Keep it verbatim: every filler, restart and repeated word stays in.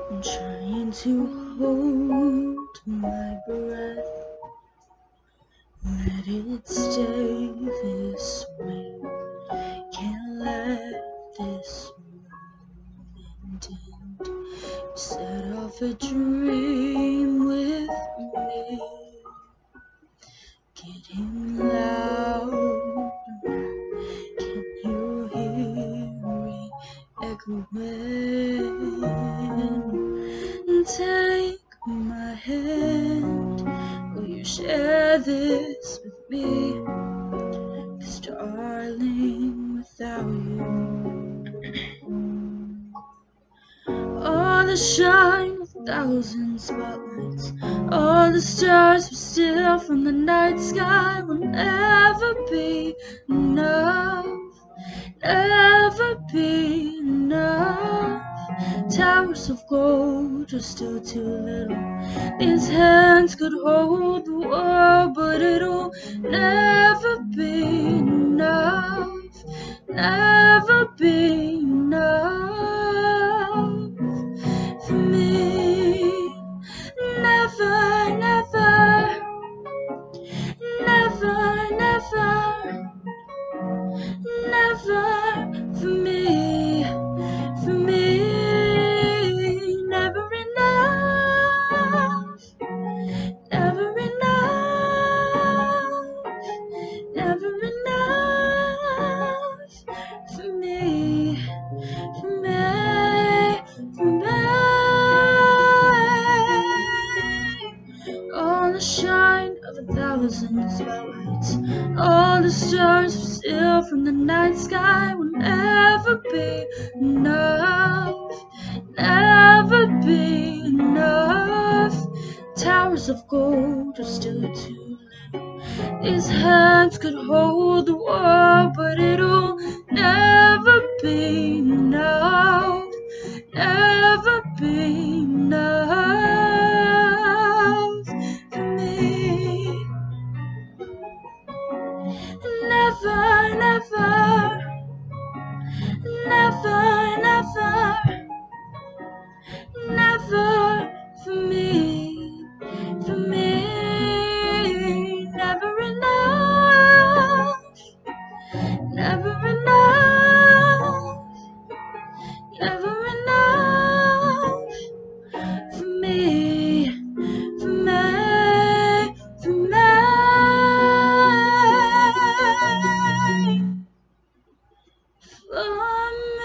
I'm trying to hold my breath, let it stay this way. Can't let this moment end. You set off a dream with me, getting louder. Can you hear it echoing? Take my hand, will you share this with me? 'Cause darling, without you, all the shine of a thousand spotlights, all the stars we steal from the night sky will never be enough, never be enough. Towers of gold are still too little. These hands could hold the world, but it'll never be enough, never be enough for me. Never, never, never, never, never for me, for me. Never enough, never enough, never enough for me, for me, for me. All the shine of a thousand spotlights, all the stars we steal from the night sky will never be enough, never be enough. Towers of gold are still too little. These hands could hold the world, but it'll never be enough, never be enough for me. Never, never, never, never, never for me, for me. Never enough, never enough, never enough for me, for me, for me, for me.